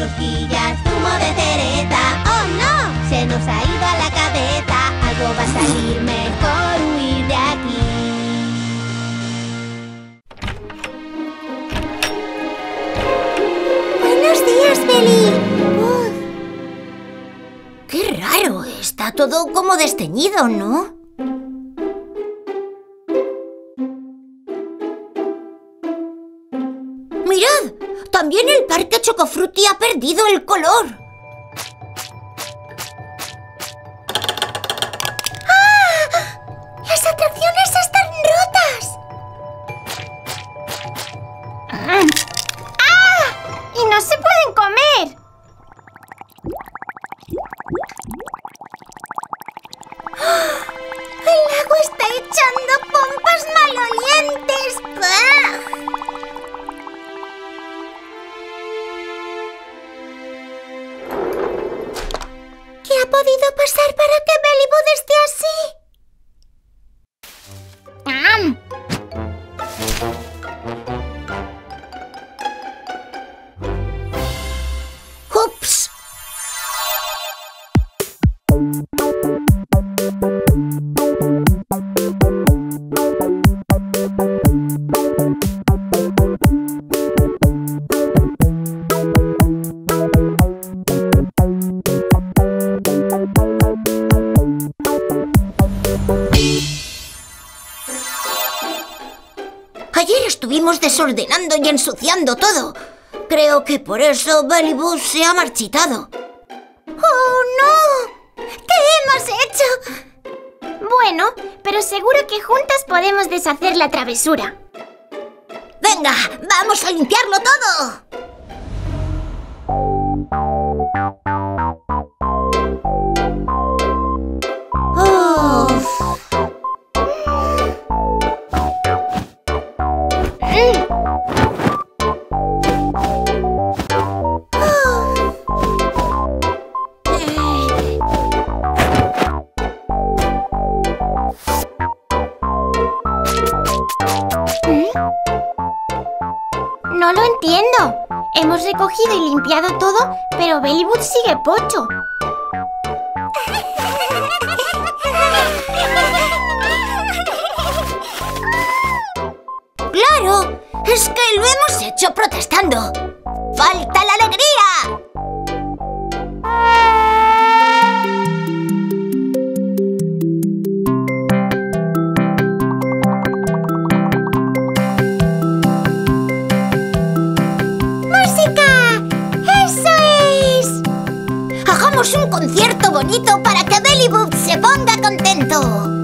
horquillas, zumo de cereza. ¡Oh no! Se nos ha ido a la cabeza. Algo va a salir, mejor huir de aquí. Buenos días, Beli. Qué raro, está todo como desteñido, ¿no? ¡Mirad! También el parque Chocofrutti ha perdido el color. ¡Ah! ¡Las atracciones están rotas! ¡Ah! ¡Y no se pueden comer! ¡El lago está echando pompas malolientes! ¡Bah! ¿Qué ha podido pasar para que Bellywood esté así? ¡Ups! Ayer estuvimos desordenando y ensuciando todo. Creo que por eso Bellywood se ha marchitado. ¡Oh, no! ¿Qué hemos hecho? Bueno, pero seguro que juntas podemos deshacer la travesura. ¡Venga! ¡Vamos a limpiarlo todo! No lo entiendo. Hemos recogido y limpiado todo, pero Bellywood sigue pocho. ¡Claro! ¡Es que lo hemos hecho protestando! ¡Falta la alegría! ¡Hagamos un concierto bonito para que Bellywood se ponga contento!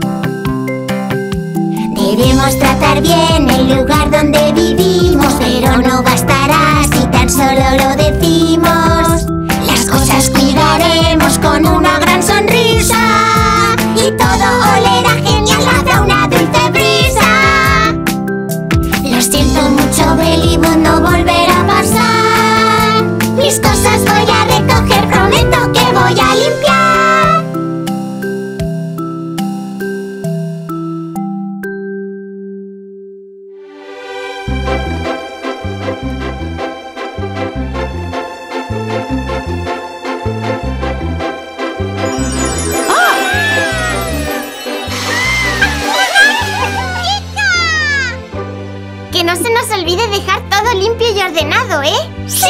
Debemos tratar bien el lugar donde vivimos, pero no bastará si tan solo lo decimos. Las cosas cuidaremos con una gran sonrisa y todo olerá genial, habrá una dulce brisa. Lo siento mucho, Bellywood, no volverá a pasar. Mis cosas voy a recoger, prometo que voy a limpiar. Que no se nos olvide dejar todo limpio y ordenado, ¿eh? ¡Sí!